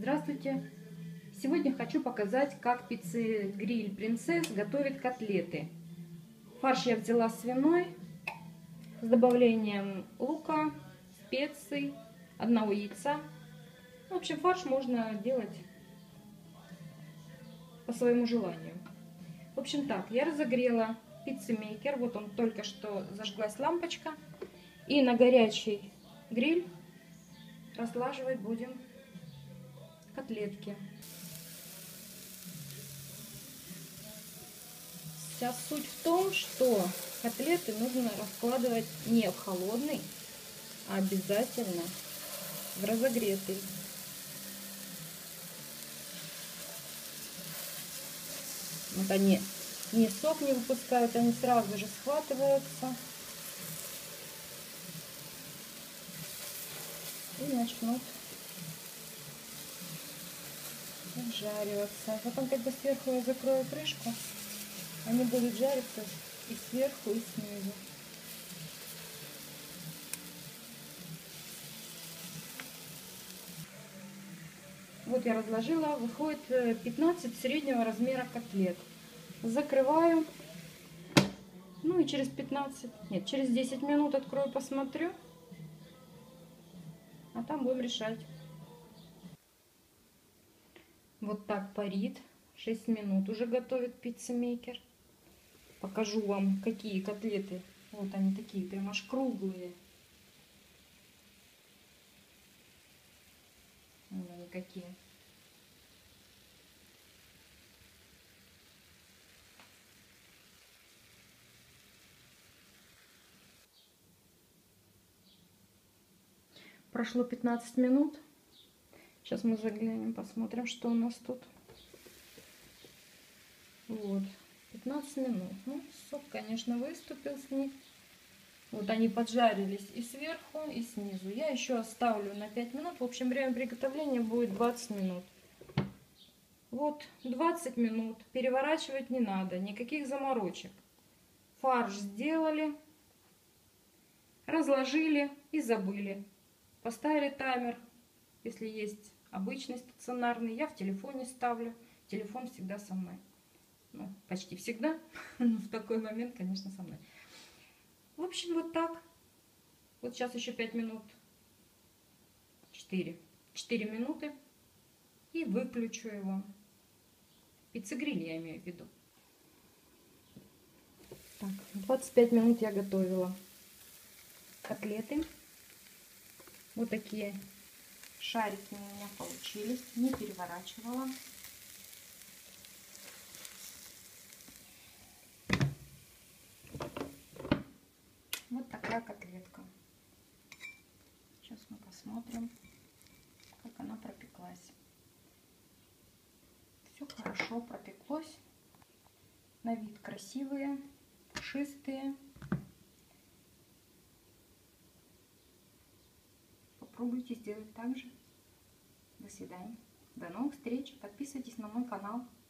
Здравствуйте! Сегодня хочу показать, как пиццегриль Принцесс готовит котлеты. Фарш я взяла свиной с добавлением лука, специй, одного яйца. В общем, фарш можно делать по своему желанию. В общем так, я разогрела пиццемейкер. Вот он, только что зажглась лампочка. И на горячий гриль разлаживать будем котлетки. Вся суть в том, что котлеты нужно раскладывать не в холодный, а обязательно в разогретый. Вот они ни сок не выпускают, они сразу же схватываются и начнут обжариваться. Потом, когда сверху я закрою крышку, они будут жариться и сверху, и снизу. Вот я разложила, выходит 15 среднего размера котлет. Закрываю. Ну и через 10 минут открою, посмотрю. А там будем решать. Вот так парит. 6 минут уже готовит пиццемейкер. Покажу вам, какие котлеты. Вот они такие, прям аж круглые. Вот они какие. Прошло 15 минут. Сейчас мы заглянем, посмотрим, что у нас тут. Вот, 15 минут. Ну, сок, конечно, выступил с них. Вот они поджарились и сверху, и снизу. Я еще оставлю на 5 минут. В общем, время приготовления будет 20 минут. Вот, 20 минут. Переворачивать не надо, никаких заморочек. Фарш сделали, разложили и забыли. Поставили таймер, если есть обычный стационарный. Я в телефоне ставлю. Телефон всегда со мной. Ну, почти всегда. Но в такой момент, конечно, со мной. В общем, вот так. Вот сейчас еще 5 минут. 4 минуты. И выключу его. Пиццегриль я имею в виду. Так, 25 минут я готовила котлеты. Вот такие шарики у меня получились. Не переворачивала. Вот такая котлетка. Сейчас мы посмотрим, как она пропеклась. Все хорошо пропеклось. На вид красивые, пушистые. Попробуйте сделать так же. До свидания. До новых встреч. Подписывайтесь на мой канал.